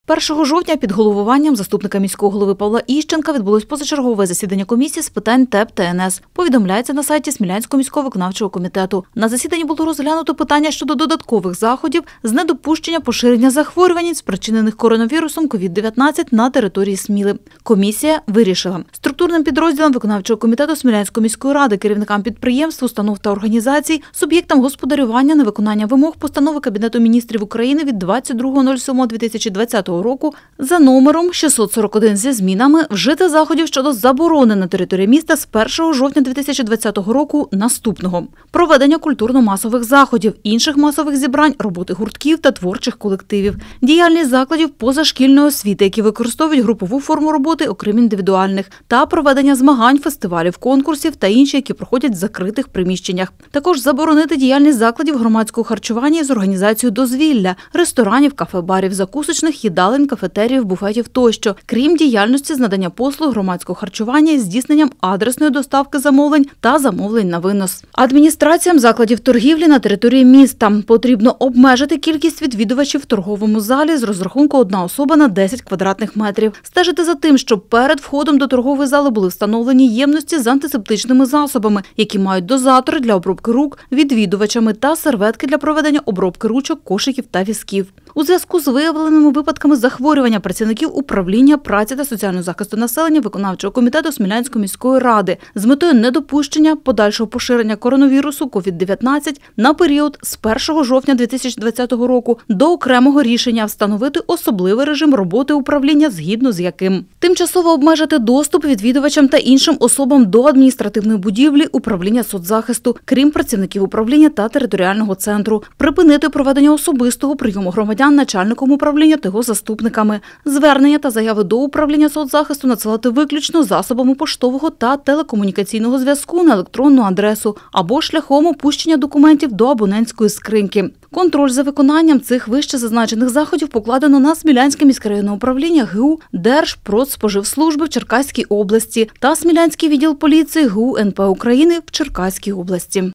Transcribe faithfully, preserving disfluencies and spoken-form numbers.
першого жовтня під головуванням заступника міського голови Павла Іщенка відбулось позачергове засідання комісії з питань ТЕП та ен ес. Повідомляється на сайті Смілянського міського виконавчого комітету. На засіданні було розглянуто питання щодо додаткових заходів з недопущення поширення захворювань, спричинених коронавірусом ковід дев'ятнадцять на території Сміли. Комісія вирішила структурним підрозділам виконавчого комітету Смілянської міської ради, керівникам підприємств, установ та організацій, суб'єктам господарювання на виконання вимог постанови Кабінету міністрів України від двадцять другого сьомого дві тисячі двадцятого року за номером шістсот сорок один зі змінами вжити заходів щодо заборони на території міста з першого жовтня дві тисячі двадцятого року наступного. Проведення культурно-масових заходів, інших масових зібрань, роботи гуртків та творчих колективів, діяльність закладів позашкільної освіти, які використовують групову форму роботи, окрім індивідуальних, та проведення змагань, фестивалів, конкурсів та інші, які проходять в закритих приміщеннях. Також заборонити діяльність закладів громадського харчування з організацією дозвілля, ресторанів, кафе-барів, закусочних, їдалень, кафетеріїв, буфетів тощо, крім діяльності з надання послуг громадського харчування із здійсненням адресної доставки замовлень та замовлень на винос. Адміністраціям закладів торгівлі на території міста потрібно обмежити кількість відвідувачів в торговому залі з розрахунку одна особа на десять квадратних метрів. Стежити за тим, щоб перед входом до торгової зали були встановлені ємності з антисептичними засобами, які мають дозатори для обробки рук відвідувачами та серветки для проведення обробки ручок, кошиків та візків. У зв'язку з виявленими випадками захворювання працівників управління праці та соціального захисту населення виконавчого комітету Смілянської міської ради з метою недопущення подальшого поширення коронавірусу ковід дев'ятнадцять на період з першого жовтня дві тисячі двадцятого року до окремого рішення встановити особливий режим роботи управління, згідно з яким тимчасово обмежити доступ відвідувачам та іншим особам до адміністративної будівлі управління соцзахисту, крім працівників управління та територіального центру, припинити проведення особистого прийому громадян начальником управління та його заступниками, звернення та заяви до управління соцзахисту надсилати виключно засобами поштового та телекомунікаційного зв'язку на електронну адресу або шляхом опущення документів до абонентської скриньки. Контроль за виконанням цих вище зазначених заходів покладено на Смілянське міськрайонне управління ге у Держпродспоживслужби в Черкаській області та Смілянський відділ поліції ге у ен пе України в Черкаській області.